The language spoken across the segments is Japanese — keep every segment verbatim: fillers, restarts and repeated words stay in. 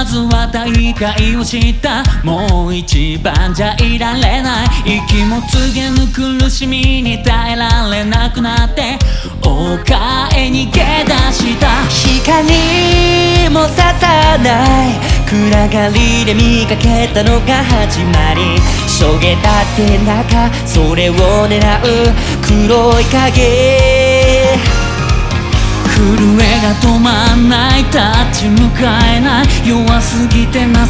ずは大会をした。もう一番じゃいられない。息も告げぬ苦しみに耐えられなくなって、丘へ逃げ出した。 光もささない暗がりで見かけたのが始まり、しょげた背中それを狙う黒い影、 震えが止まんない、立ち向かえない、弱すぎて情けない。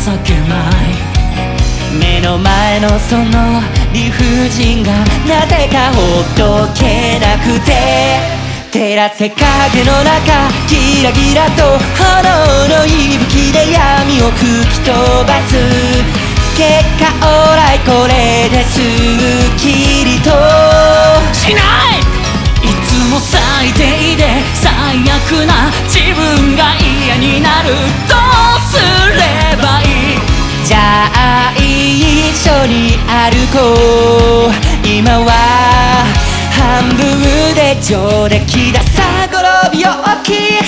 目の前のその理不尽がなぜかほっとけなくて、照らせ影の中ギラギラと炎の息吹で闇を吹き飛ばす。結果オーライこれですっきりとしない。いつも最低で最悪な自分が嫌になる。どうすればいい。 じゃあ一緒に歩こう。今は半分で上出来だ。さあ転び起き。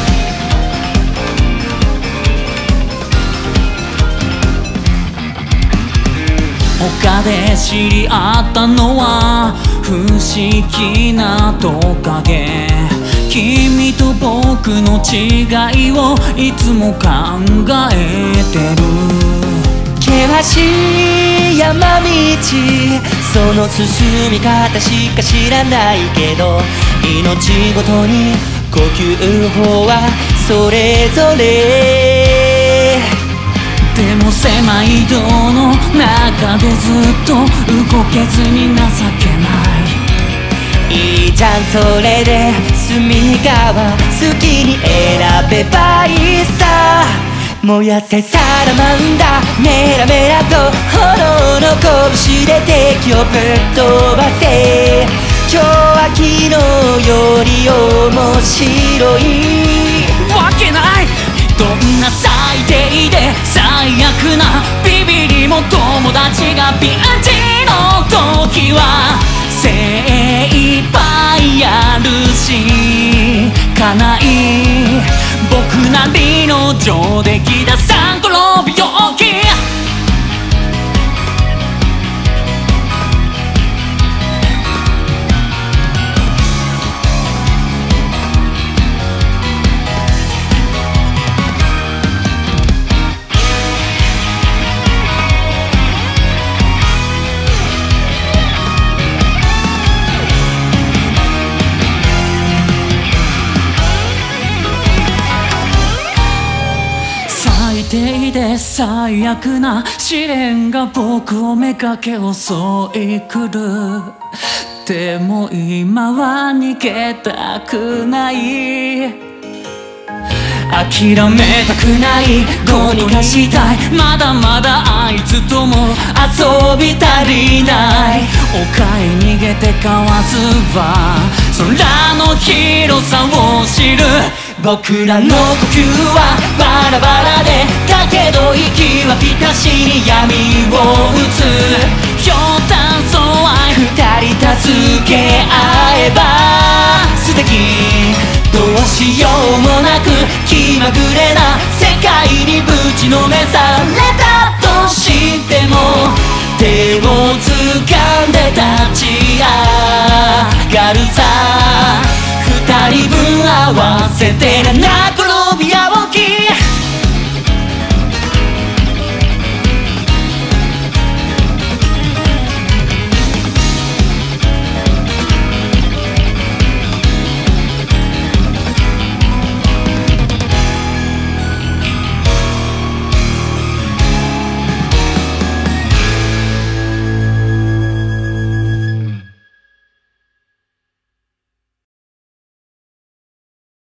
丘で知り合ったのは不思議なトカゲ。君と僕の違いをいつも考えてる。 険しい山道その進み方しか知らないけど、命ごとに呼吸法はそれぞれ。 でも狭い道の中でずっと動けずに情けない。 いいじゃんそれで隅側好きに選べばいいさ。燃やせサラマンダーメラメラと炎の拳で敵をぶっ飛ばせ。今日は昨日より面白いわけない。どんな最低で最悪なビビりも友達がピンチの時は精一杯やるしかない。僕なりの上出来だ。さん転び起き。最低で最悪な試練が僕をめがけ襲い来る。でも今は逃げたくない。諦めたくない。どうにかしたい。まだまだあいつとも遊び足りない。丘へ逃げてかわずは空の広さを知る。僕らの呼吸はバラバラでだけど息はぴたしに闇を打つ。ひょうたんそう愛二人助け合えば素敵。どうしようもなく気まぐれな世界にぶちのめされたとしても、手を掴んで立ち上がるさ。二人分合わせてなな転